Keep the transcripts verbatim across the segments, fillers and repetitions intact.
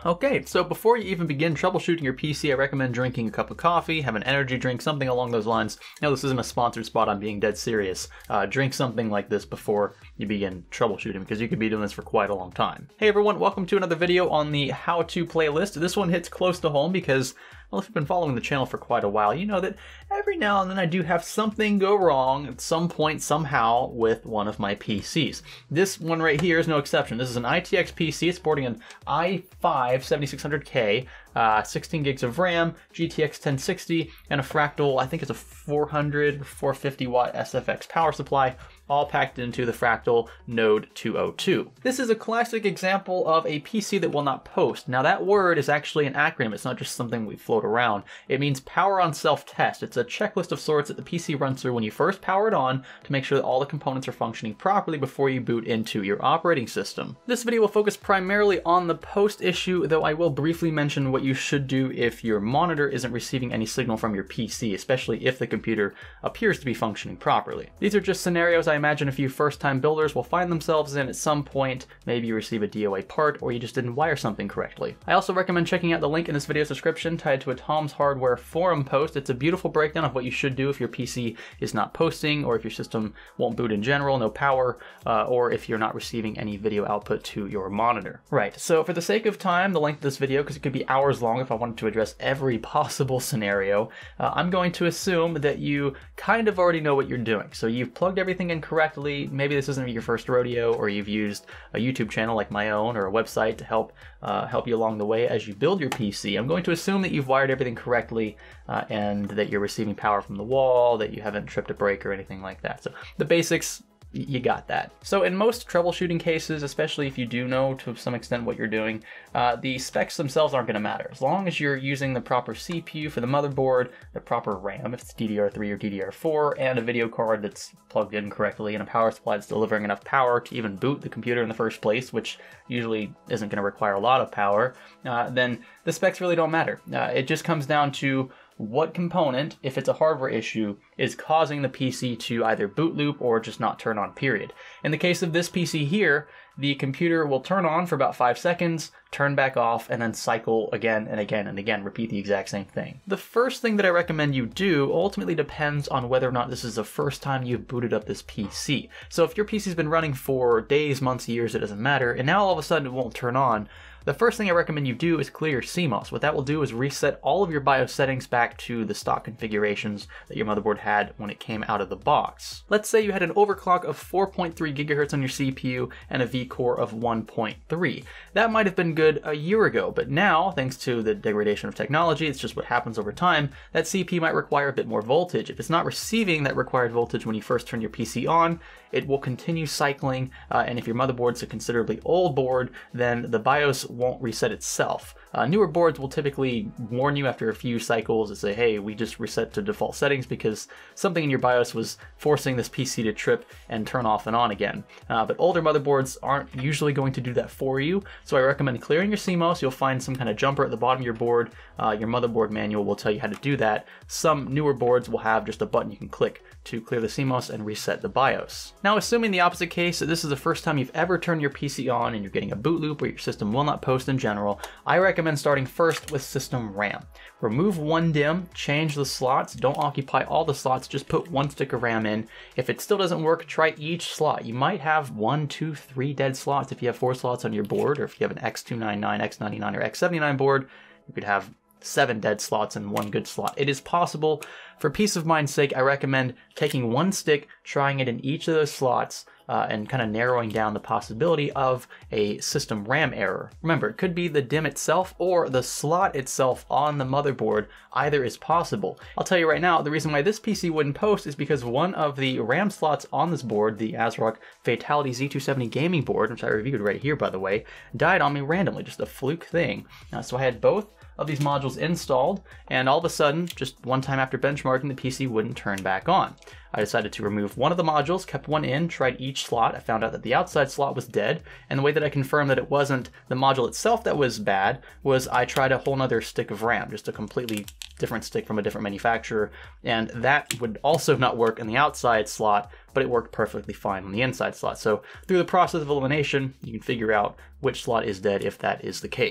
Okay, so before you even begin troubleshooting your P C, I recommend drinking a cup of coffee, have an energy drink, something along those lines. Now, this isn't a sponsored spot, I'm being dead serious. Uh, drink something like this before you begin troubleshooting, because you could be doing this for quite a long time. Hey everyone, welcome to another video on the how-to playlist. This one hits close to home because, well, if you've been following the channel for quite a while, you know that every now and then I do have something go wrong at some point somehow with one of my P Cs. This one right here is no exception. This is an I T X P C. It's sporting an i five seventy-six hundred K, uh, sixteen gigs of RAM, G T X ten sixty, and a Fractal, I think it's a four hundred, four fifty watt S F X power supply, all packed into the Fractal Node two oh two. This is a classic example of a P C that will not post. Now that word is actually an acronym. It's not just something we float around. It means power on self-test. It's a checklist of sorts that the P C runs through when you first power it on to make sure that all the components are functioning properly before you boot into your operating system. This video will focus primarily on the post issue, though I will briefly mention what you should do if your monitor isn't receiving any signal from your P C, especially if the computer appears to be functioning properly. These are just scenarios I imagine a few first-time builders will find themselves in at some point. Maybe you receive a D O A part, or you just didn't wire something correctly. I also recommend checking out the link in this video's description tied to a Tom's Hardware forum post. It's a beautiful breakdown of what you should do if your P C is not posting, or if your system won't boot in general, no power, uh, or if you're not receiving any video output to your monitor. Right, so for the sake of time, the length of this video, because it could be hours long if I wanted to address every possible scenario, uh, I'm going to assume that you kind of already know what you're doing. So you've plugged everything in correctly. Maybe this isn't your first rodeo, or you've used a YouTube channel like my own or a website to help uh, help you along the way as you build your P C. I'm going to assume that you've wired everything correctly uh, and that you're receiving power from the wall, that you haven't tripped a break or anything like that. So the basics, you got that. So in most troubleshooting cases, especially if you do know to some extent what you're doing, uh, the specs themselves aren't going to matter. As long as you're using the proper C P U for the motherboard, the proper RAM if it's D D R three or D D R four, and a video card that's plugged in correctly, and a power supply that's delivering enough power to even boot the computer in the first place, which usually isn't going to require a lot of power, uh, then the specs really don't matter. Uh, it just comes down to what component, if it's a hardware issue, is causing the P C to either boot loop or just not turn on, period. In the case of this P C here, the computer will turn on for about five seconds, turn back off, and then cycle again and again and again, repeat the exact same thing. The first thing that I recommend you do ultimately depends on whether or not this is the first time you've booted up this P C. So if your P C's been running for days, months, years, it doesn't matter, and now all of a sudden it won't turn on, the first thing I recommend you do is clear your C MOS. What that will do is reset all of your BIOS settings back to the stock configurations that your motherboard had when it came out of the box. Let's say you had an overclock of four point three gigahertz on your C P U and a V-core of one point three. That might have been good a year ago, but now, thanks to the degradation of technology, it's just what happens over time, that C P U might require a bit more voltage. If it's not receiving that required voltage when you first turn your P C on, it will continue cycling, uh, and if your motherboard's a considerably old board, then the BIOS won't reset itself. Uh, newer boards will typically warn you after a few cycles and say, hey, we just reset to default settings because something in your BIOS was forcing this P C to trip and turn off and on again. Uh, but older motherboards aren't usually going to do that for you, so I recommend clearing your C MOS. You'll find some kind of jumper at the bottom of your board. Uh, your motherboard manual will tell you how to do that. Some newer boards will have just a button you can click to clear the C MOS and reset the BIOS. Now, assuming the opposite case, that this is the first time you've ever turned your P C on and you're getting a boot loop or your system will not post in general, I recommend starting first with system RAM. Remove one DIMM, change the slots, don't occupy all the slots, just put one stick of RAM in. If it still doesn't work, try each slot. You might have one, two, three dead slots if you have four slots on your board, or if you have an X two ninety-nine, X ninety-nine, or X seventy-nine board, you could have seven dead slots and one good slot. It is possible. For peace of mind's sake, I recommend taking one stick, trying it in each of those slots, uh, and kind of narrowing down the possibility of a system RAM error. Remember, it could be the DIMM itself or the slot itself on the motherboard. Either is possible. I'll tell you right now, the reason why this P C wouldn't post is because one of the RAM slots on this board, the ASRock Fatality Z two seventy gaming board, which I reviewed right here by the way, died on me randomly, just a fluke thing. Uh, so I had both of these modules installed, and all of a sudden, just one time after benchmarking, the P C wouldn't turn back on. I decided to remove one of the modules, kept one in, tried each slot. I found out that the outside slot was dead, and the way that I confirmed that it wasn't the module itself that was bad was I tried a whole nother stick of RAM, just a completely different stick from a different manufacturer, and that would also not work in the outside slot, but it worked perfectly fine on the inside slot. So through the process of elimination, you can figure out which slot is dead if that is the case.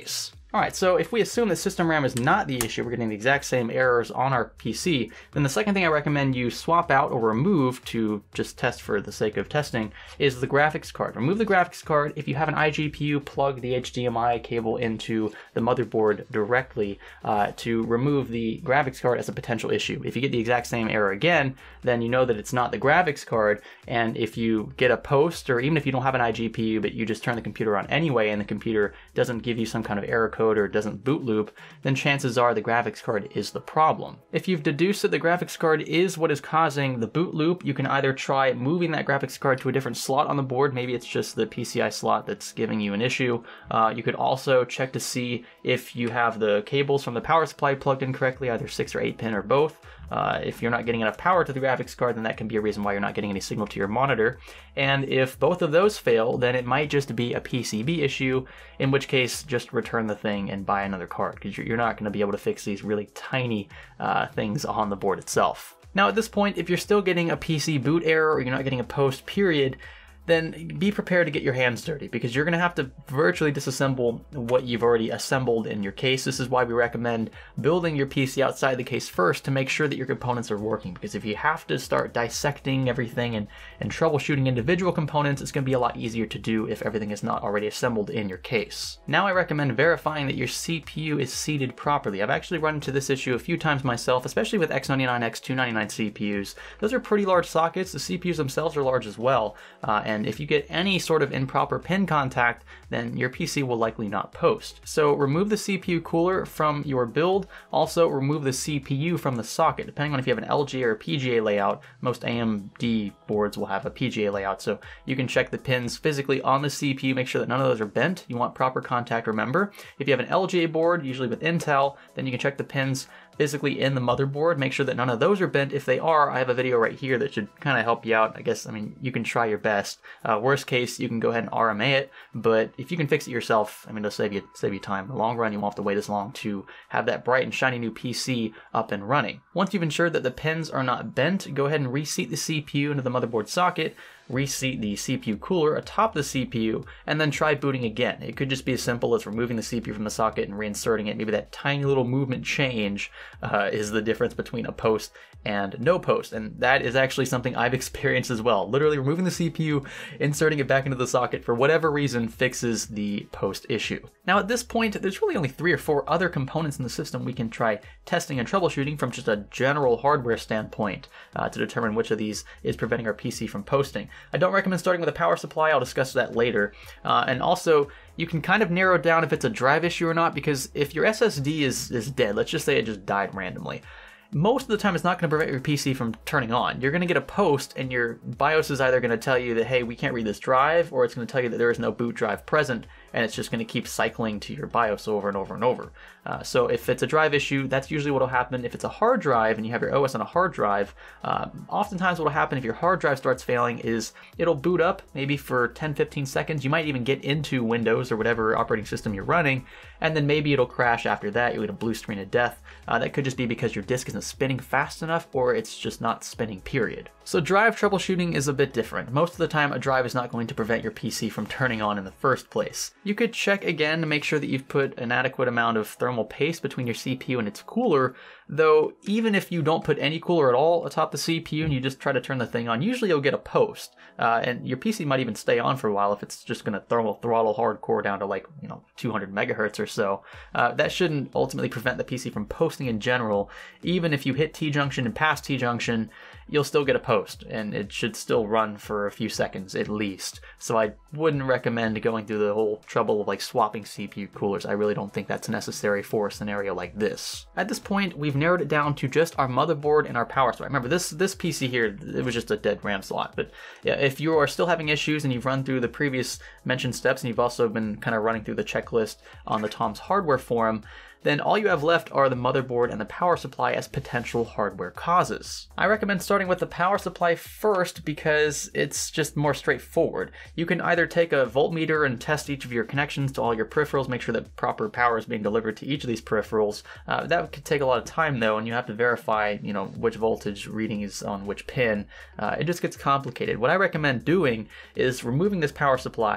All right, so if we assume that system RAM is not the issue, we're getting the exact same errors on our P C, then the second thing I recommend you swap out or remove to just test for the sake of testing is the graphics card. Remove the graphics card. If you have an iGPU, plug the H D M I cable into the motherboard directly uh, to remove the graphics card as a potential issue. If you get the exact same error again, then you know that it's not the graphics card, and if you get a post, or even if you don't have an iGPU but you just turn the computer on anyway and the computer doesn't give you some kind of error code or doesn't boot loop, then chances are the graphics card is the problem. If you've deduced that the graphics card is what is causing the boot loop, you can either try moving that graphics card to a different slot on the board. Maybe it's just the P C I slot that's giving you an issue. Uh, you could also check to see if you have the cables from the power supply plugged in correctly, either six or eight pin or both. Uh, if you're not getting enough power to the graphics card, then that can be a reason why you're not getting any signal to your monitor. And if both of those fail, then it might just be a P C B issue, in which case just return the thing and buy another card, because you're not going to be able to fix these really tiny uh, things on the board itself. Now at this point, if you're still getting a P C boot error or you're not getting a post period, then be prepared to get your hands dirty, because you're going to have to virtually disassemble what you've already assembled in your case. This is why we recommend building your P C outside the case first to make sure that your components are working, because if you have to start dissecting everything and, and troubleshooting individual components, it's going to be a lot easier to do if everything is not already assembled in your case. Now I recommend verifying that your C P U is seated properly. I've actually run into this issue a few times myself, especially with X ninety-nine, X two ninety-nine C P Us. Those are pretty large sockets. The C P Us themselves are large as well, uh, and if you get any sort of improper pin contact, then your P C will likely not post. So remove the C P U cooler from your build. Also remove the C P U from the socket. Depending on if you have an L G A or a P G A layout, most A M D boards will have a P G A layout, so you can check the pins physically on the C P U, make sure that none of those are bent. You want proper contact, remember. If you have an L G A board, usually with Intel, then you can check the pins physically in the motherboard, make sure that none of those are bent. If they are, I have a video right here that should kind of help you out. I guess, I mean, you can try your best. Uh, worst case, you can go ahead and R M A it, but if you can fix it yourself, I mean, it'll save you, save you time. In the long run, you won't have to wait as long to have that bright and shiny new P C up and running. Once you've ensured that the pins are not bent, go ahead and reseat the C P U into the motherboard socket, reseat the C P U cooler atop the C P U, and then try booting again. It could just be as simple as removing the C P U from the socket and reinserting it. Maybe that tiny little movement change uh, is the difference between a post and no post, and that is actually something I've experienced as well. Literally removing the C P U, inserting it back into the socket for whatever reason fixes the post issue. Now at this point, there's really only three or four other components in the system we can try testing and troubleshooting from just a general hardware standpoint uh, to determine which of these is preventing our P C from posting. I don't recommend starting with a power supply. I'll discuss that later. Uh, and also, you can kind of narrow down if it's a drive issue or not, because if your S S D is, is dead, let's just say it just died randomly, most of the time it's not going to prevent your P C from turning on. You're going to get a post and your BIOS is either going to tell you that, hey, we can't read this drive, or it's going to tell you that there is no boot drive present, and it's just going to keep cycling to your BIOS over and over and over. Uh, so if it's a drive issue, that's usually what will happen. If it's a hard drive and you have your O S on a hard drive, uh, oftentimes what will happen if your hard drive starts failing is it'll boot up maybe for ten, fifteen seconds. You might even get into Windows or whatever operating system you're running, and then maybe it'll crash after that. You'll get a blue screen of death. Uh, that could just be because your disk isn't spinning fast enough, or it's just not spinning, period. So drive troubleshooting is a bit different. Most of the time, a drive is not going to prevent your P C from turning on in the first place. You could check again to make sure that you've put an adequate amount of thermal paste between your C P U and its cooler, though even if you don't put any cooler at all atop the C P U and you just try to turn the thing on, usually you'll get a post, uh, and your P C might even stay on for a while if it's just going to thermal throttle hardcore down to like, you know, two hundred megahertz or so. Uh, that shouldn't ultimately prevent the P C from posting in general. Even if you hit T-junction and past T-junction, you'll still get a post, and it should still run for a few seconds at least. So I wouldn't recommend going through the whole trouble of like swapping C P U coolers. I really don't think that's necessary for a scenario like this. At this point, we've narrowed it down to just our motherboard and our power supply. Remember, this this P C here, it was just a dead RAM slot. But yeah, if you are still having issues and you've run through the previous mentioned steps and you've also been kind of running through the checklist on the Tom's Hardware forum, then all you have left are the motherboard and the power supply as potential hardware causes. I recommend starting with the power supply first because it's just more straightforward. You can either take a voltmeter and test each of your connections to all your peripherals, make sure that proper power is being delivered to each of these peripherals. Uh, that could take a lot of time though, and you have to verify, you know, which voltage reading is on which pin. Uh, it just gets complicated. What I recommend doing is removing this power supply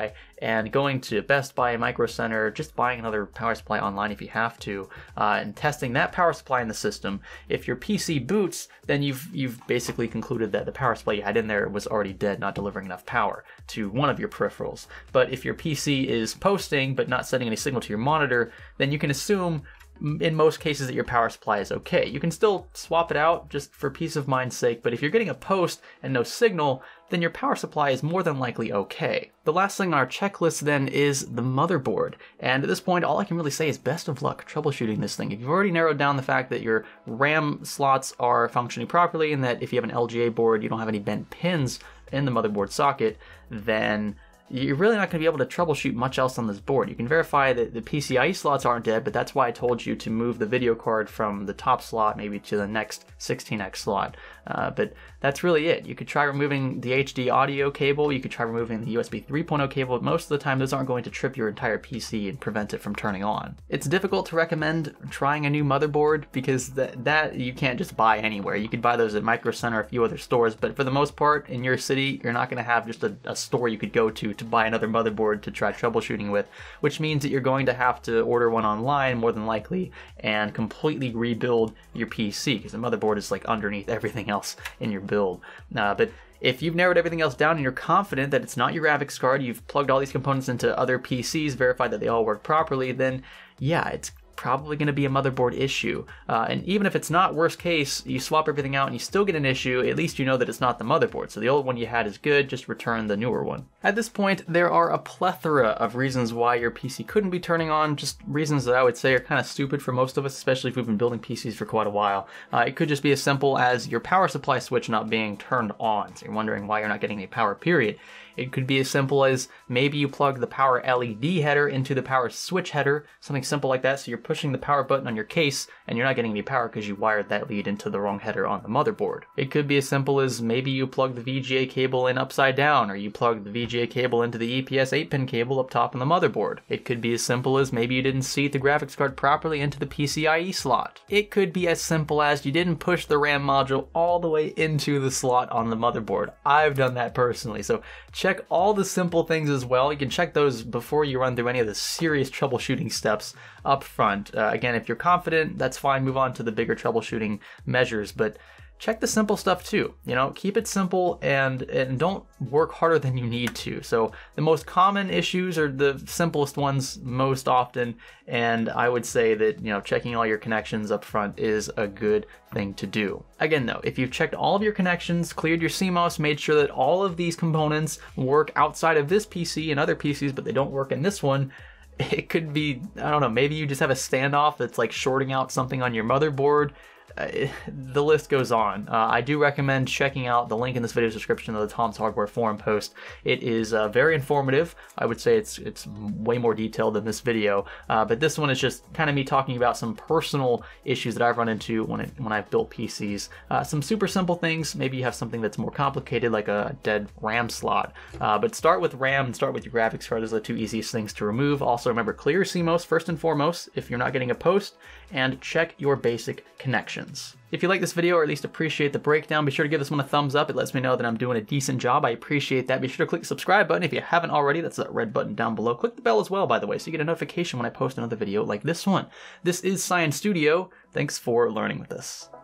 and going to Best Buy, Micro Center, just buying another power supply online if you have to, uh, and testing that power supply in the system. If your P C boots, then you've you've basically concluded that the power supply you had in there was already dead, not delivering enough power to one of your peripherals. But if your P C is posting but not sending any signal to your monitor, then you can assume in most cases that your power supply is okay. You can still swap it out just for peace of mind's sake, but if you're getting a post and no signal, then your power supply is more than likely okay. The last thing on our checklist then is the motherboard. And at this point, all I can really say is best of luck troubleshooting this thing. If you've already narrowed down the fact that your RAM slots are functioning properly and that if you have an L G A board, you don't have any bent pins in the motherboard socket, then you're really not going to be able to troubleshoot much else on this board. You can verify that the P C I E slots aren't dead, but that's why I told you to move the video card from the top slot maybe to the next sixteen X slot. Uh, but that's really it. You could try removing the H D audio cable, you could try removing the U S B three point oh cable, but most of the time those aren't going to trip your entire P C and prevent it from turning on. It's difficult to recommend trying a new motherboard because that, that you can't just buy anywhere. You could buy those at Micro Center or a few other stores, but for the most part in your city, you're not going to have just a, a store you could go to to buy another motherboard to try troubleshooting with, which means that you're going to have to order one online more than likely and completely rebuild your P C because the motherboard is like underneath everything else in your build. Uh, but if you've narrowed everything else down and you're confident that it's not your graphics card, you've plugged all these components into other P Cs, verified that they all work properly, then yeah, it's probably going to be a motherboard issue. Uh, and even if it's not, worst case, you swap everything out and you still get an issue, at least you know that it's not the motherboard. So the old one you had is good, just return the newer one. At this point, there are a plethora of reasons why your P C couldn't be turning on, just reasons that I would say are kind of stupid for most of us, especially if we've been building P Cs for quite a while. Uh, it could just be as simple as your power supply switch not being turned on, so you're wondering why you're not getting any power, period. It could be as simple as maybe you plug the power L E D header into the power switch header, something simple like that, so you're pushing the power button on your case and you're not getting any power because you wired that lead into the wrong header on the motherboard. It could be as simple as maybe you plug the V G A cable in upside down, or you plug the V G A cable into the E P S eight pin cable up top on the motherboard. It could be as simple as maybe you didn't seat the graphics card properly into the P C I E slot. It could be as simple as you didn't push the RAM module all the way into the slot on the motherboard. I've done that personally, so check all the simple things as well. You can check those before you run through any of the serious troubleshooting steps up front. Uh, again, if you're confident, that's fine, move on to the bigger troubleshooting measures, but check the simple stuff too. You know, keep it simple and and don't work harder than you need to. So the most common issues are the simplest ones most often, and I would say that, you know, checking all your connections up front is a good thing to do. Again though, if you've checked all of your connections, cleared your C MOS, made sure that all of these components work outside of this P C and other P Cs, but they don't work in this one, it could be, I don't know, maybe you just have a standoff that's like shorting out something on your motherboard. Uh, it, the list goes on. Uh, I do recommend checking out the link in this video's description of the Tom's Hardware forum post. It is uh, very informative. I would say it's it's way more detailed than this video, uh, but this one is just kind of me talking about some personal issues that I've run into when it, when I've built P Cs. Uh, some super simple things. Maybe you have something that's more complicated, like a dead RAM slot. Uh, but start with RAM and start with your graphics card. Those are the two easiest things to remove. Also, remember, clear your C MOS first and foremost if you're not getting a post, and check your basic connections. If you like this video, or at least appreciate the breakdown, be sure to give this one a thumbs up. It lets me know that I'm doing a decent job. I appreciate that. Be sure to click the subscribe button if you haven't already. That's that red button down below. Click the bell as well, by the way, so you get a notification when I post another video like this one. This is Science Studio. Thanks for learning with us.